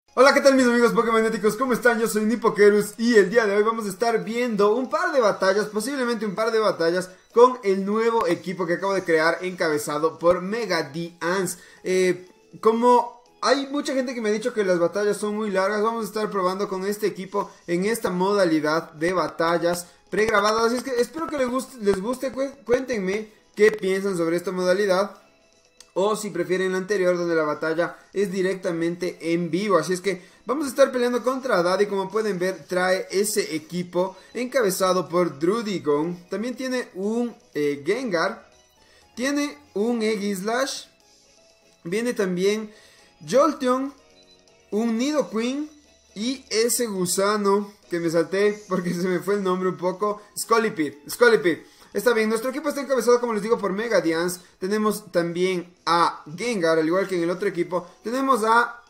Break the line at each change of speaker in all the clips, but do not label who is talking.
Hola, ¿qué tal mis amigos Pokémonéticos? ¿Cómo están? Yo soy Nipokerus y el día de hoy vamos a estar viendo un par de batallas, posiblemente un par de batallas con el nuevo equipo que acabo de crear encabezado por Mega D.Ans. Como hay mucha gente que me ha dicho que las batallas son muy largas, vamos a estar probando con este equipo en esta modalidad de batallas pregrabadas. Así es que espero que les guste, cuéntenme qué piensan sobre esta modalidad. O si prefieren la anterior, donde la batalla es directamente en vivo. Así es que vamos a estar peleando contra Daddy. Como pueden ver, trae ese equipo encabezado por Druddigon. También tiene un Gengar. Tiene un Aegislash. Viene también Jolteon, un Nidoqueen y ese gusano que me salté porque se me fue el nombre un poco. Scolipede. Está bien, nuestro equipo está encabezado, como les digo, por Mega D.Ans. Tenemos también a Gengar, al igual que en el otro equipo. Tenemos a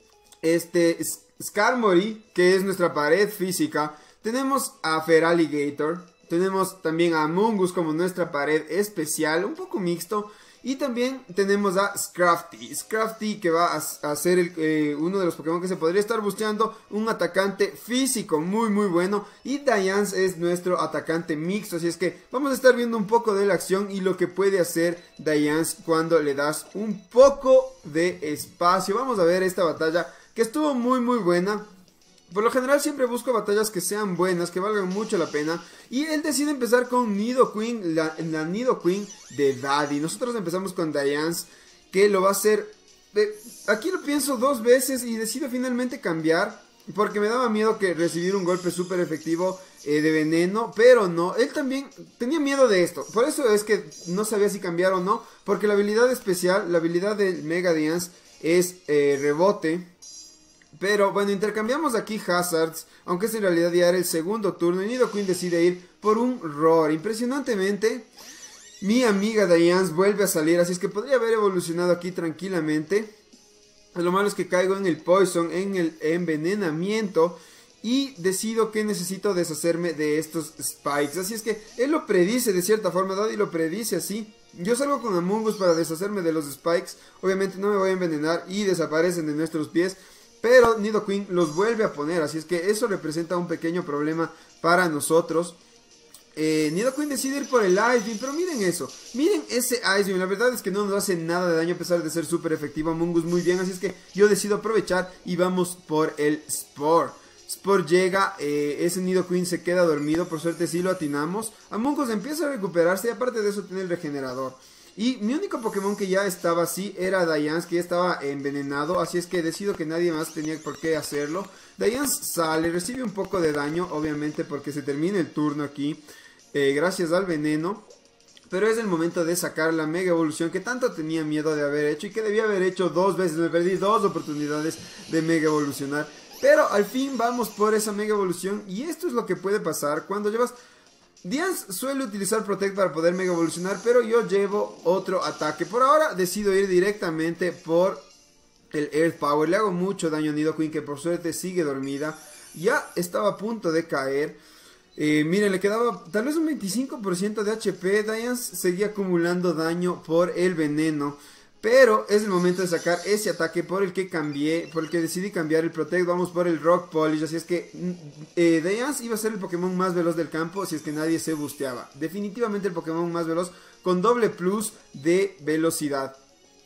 Skarmory, que es nuestra pared física. Tenemos a Feraligatr. Tenemos también a Amoonguss como nuestra pared especial, un poco mixto. Y también tenemos a Scrafty, que va a ser uno de los Pokémon que se podría estar busteando. Un atacante físico muy bueno. Y Dians es nuestro atacante mixto. Así es que vamos a estar viendo un poco de la acción y lo que puede hacer Dians cuando le das un poco de espacio. Vamos a ver esta batalla que estuvo muy buena. Por lo general siempre busco batallas que sean buenas, que valgan mucho la pena. Y él decide empezar con Nidoqueen, la Nidoqueen de Daddy. Nosotros empezamos con Dians, que lo va a hacer... aquí lo pienso dos veces y decido finalmente cambiar, porque me daba miedo que recibir un golpe súper efectivo de veneno. Pero no, él también tenía miedo de esto. Por eso es que no sabía si cambiar o no, porque la habilidad especial, la habilidad del Mega Dians es rebote. Pero bueno, intercambiamos aquí Hazards, aunque es en realidad ya era el segundo turno. Y Nidoqueen decide ir por un Roar. Impresionantemente, mi amiga Dians vuelve a salir, así es que podría haber evolucionado aquí tranquilamente. Lo malo es que caigo en el Poison, en el envenenamiento. Y decido que necesito deshacerme de estos Spikes. Así es que él lo predice de cierta forma, Daddy lo predice así. Yo salgo con Amoonguss para deshacerme de los Spikes. Obviamente no me voy a envenenar y desaparecen de nuestros pies. Pero Nidoqueen los vuelve a poner, así es que eso representa un pequeño problema para nosotros. Nidoqueen decide ir por el Ice Beam, pero miren eso, miren ese Ice Beam, la verdad es que no nos hace nada de daño a pesar de ser súper efectivo. Amoonguss muy bien, así es que yo decido aprovechar y vamos por el Spore. Spore llega, ese Nidoqueen se queda dormido, por suerte sí lo atinamos. Amoonguss empieza a recuperarse y aparte de eso tiene el regenerador. Y mi único Pokémon que ya estaba así era Dians, que ya estaba envenenado, así es que decido que nadie más tenía por qué hacerlo. Dians sale, recibe un poco de daño, obviamente porque se termina el turno aquí, gracias al veneno. Pero es el momento de sacar la Mega Evolución que tanto tenía miedo de haber hecho y que debía haber hecho dos veces. Me perdí dos oportunidades de Mega Evolucionar. Pero al fin vamos por esa Mega Evolución y esto es lo que puede pasar cuando llevas... Dians suele utilizar Protect para poder Mega Evolucionar, pero yo llevo otro ataque. Por ahora decido ir directamente por el Earth Power. Le hago mucho daño a Nidoqueen, que por suerte sigue dormida. Ya estaba a punto de caer. Miren, le quedaba tal vez un 25% de HP. Dians seguía acumulando daño por el veneno. Pero es el momento de sacar ese ataque por el que cambié, por el que decidí cambiar el Protect. Vamos por el Rock Polish, así es que Dians iba a ser el Pokémon más veloz del campo si es que nadie se busteaba. Definitivamente el Pokémon más veloz con doble plus de velocidad.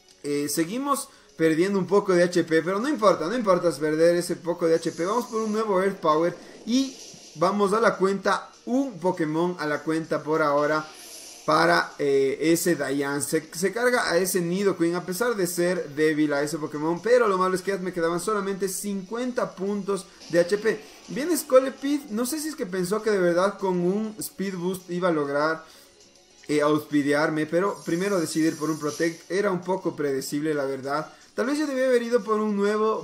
Seguimos perdiendo un poco de HP, pero no importa perder ese poco de HP. Vamos por un nuevo Earth Power y vamos a la cuenta, un Pokémon a la cuenta por ahora. Para ese Dians, se carga a ese Nidoqueen a pesar de ser débil a ese Pokémon, pero lo malo es que me quedaban solamente 50 puntos de HP. Viene Scolipede, no sé si es que pensó que de verdad con un Speed Boost iba a lograr outspeedearme, pero primero decidir por un Protect era un poco predecible, la verdad. Tal vez yo debía haber ido por un nuevo,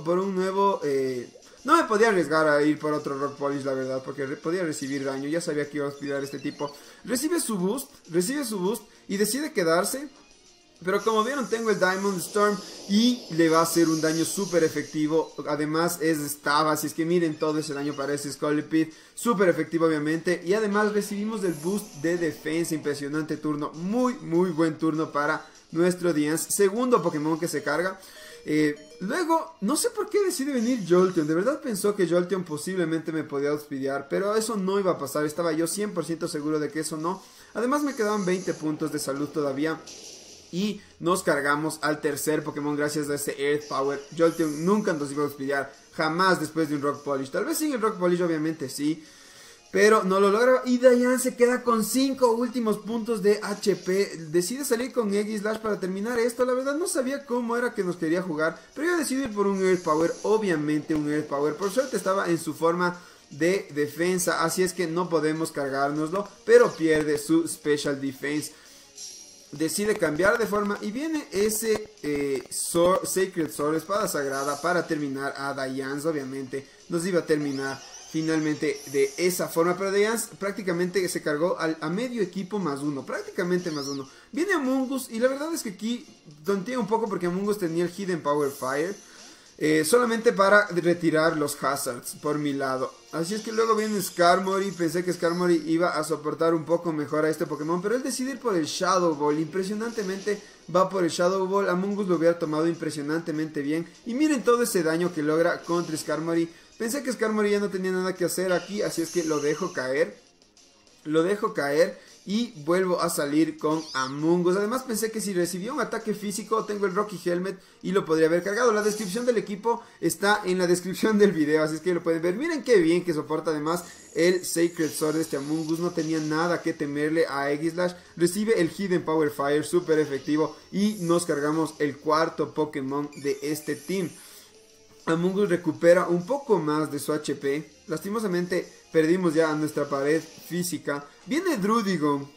no me podía arriesgar a ir por otro Rock Polish, la verdad, porque podía recibir daño. Ya sabía que iba a hospedar este tipo. Recibe su boost y decide quedarse. Pero como vieron, tengo el Diamond Storm y le va a hacer un daño súper efectivo. Además es Stava, así es que miren todo ese daño para ese Scolipede. Súper efectivo obviamente. Y además recibimos el boost de defensa. Impresionante turno, muy buen turno para nuestro Dians. Segundo Pokémon que se carga. Luego, no sé por qué decide venir Jolteon. De verdad pensó que Jolteon posiblemente me podía auspiciar, pero eso no iba a pasar. Estaba yo 100% seguro de que eso no. Además me quedaban 20 puntos de salud todavía. Y nos cargamos al tercer Pokémon gracias a ese Earth Power. Jolteon nunca nos iba a auspiciar, jamás después de un Rock Polish. Tal vez sin el Rock Polish obviamente sí, pero no lo logra. Y Diane se queda con 5 últimos puntos de HP. Decide salir con Aegislash para terminar esto. La verdad no sabía cómo era que nos quería jugar, pero yo decidí ir por un Earth Power. Obviamente un Earth Power. Por suerte estaba en su forma de defensa, así es que no podemos cargárnoslo, pero pierde su Special Defense. Decide cambiar de forma y viene ese Sacred Sword, espada sagrada, para terminar a Diane. Obviamente nos iba a terminar finalmente de esa forma, pero Diane prácticamente se cargó a medio equipo +1, prácticamente +1. Viene Amoonguss y la verdad es que aquí tonteé un poco porque Amoonguss tenía el Hidden Power Fire. Solamente para retirar los hazards por mi lado. Así es que luego viene Skarmory. Pensé que Skarmory iba a soportar un poco mejor a este Pokémon, pero él decide ir por el Shadow Ball. Impresionantemente va por el Shadow Ball. Amoonguss lo hubiera tomado impresionantemente bien. Y miren todo ese daño que logra contra Skarmory. Pensé que Skarmory ya no tenía nada que hacer aquí, así es que lo dejo caer. Lo dejo caer y vuelvo a salir con Amoonguss. Además pensé que si recibía un ataque físico, tengo el Rocky Helmet y lo podría haber cargado. La descripción del equipo está en la descripción del video, así es que lo pueden ver. Miren qué bien que soporta además el Sacred Sword de este Amoonguss. No tenía nada que temerle a Aegislash. Recibe el Hidden Power Fire, súper efectivo. Y nos cargamos el cuarto Pokémon de este team. Amoonguss recupera un poco más de su HP. Lastimosamente perdimos ya nuestra pared física. Viene Druddigon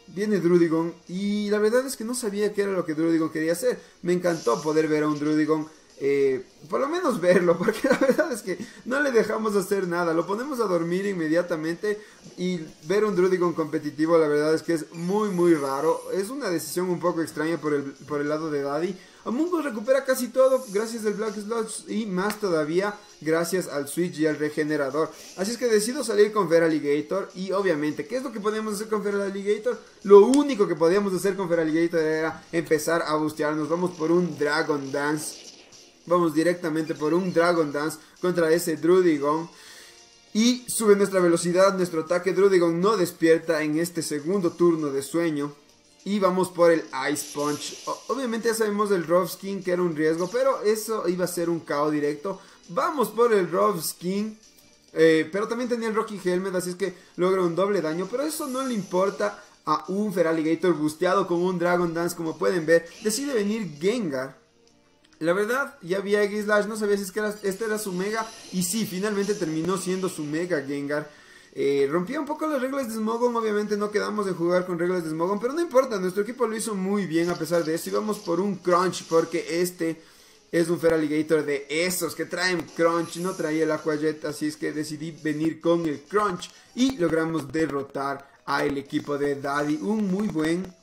y la verdad es que no sabía qué era lo que Druddigon quería hacer. Me encantó poder ver a un Druddigon, por lo menos verlo, porque la verdad es que no le dejamos hacer nada. Lo ponemos a dormir inmediatamente y ver un Druddigon competitivo la verdad es que es muy raro. Es una decisión un poco extraña por el lado de Daddy. Amoonguss recupera casi todo gracias al Black Sludge y más todavía gracias al Switch y al Regenerador. Así es que decido salir con Feraligatr y obviamente, ¿qué es lo que podíamos hacer con Feraligatr? Lo único que podíamos hacer con Feraligatr era empezar a bustearnos. Vamos por un Dragon Dance. Vamos directamente por un Dragon Dance contra ese Druddigon. Y sube nuestra velocidad, nuestro ataque. Druddigon no despierta en este segundo turno de sueño. Y vamos por el Ice Punch. Obviamente ya sabemos del Rough Skin que era un riesgo, pero eso iba a ser un KO directo. Vamos por el Rough Skin. Pero también tenía el Rocky Helmet, así es que logra un doble daño. Pero eso no le importa a un Feraligatr busteado con un Dragon Dance, como pueden ver. Decide venir Gengar. La verdad, ya vi a Aegislash, no sabía si es que este era su Mega. Y sí, finalmente terminó siendo su Mega Gengar. Rompía un poco las reglas de Smogon. Obviamente no quedamos en jugar con reglas de Smogon, pero no importa, nuestro equipo lo hizo muy bien a pesar de eso. Y vamos por un Crunch, porque este es un Feraligatr de esos que traen Crunch. No traía el Aqua Jet, así es que decidí venir con el Crunch. Y logramos derrotar al equipo de Daddy. Un muy buen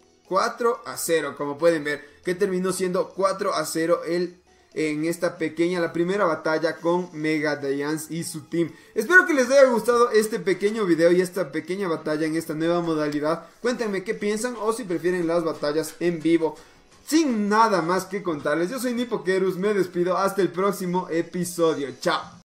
4-0, como pueden ver, que terminó siendo 4-0 en esta pequeña, la primera batalla con Mega Diance y su team. Espero que les haya gustado este pequeño video y esta pequeña batalla en esta nueva modalidad. Cuéntenme qué piensan o si prefieren las batallas en vivo. Sin nada más que contarles, yo soy Nipokerus, me despido hasta el próximo episodio. Chao.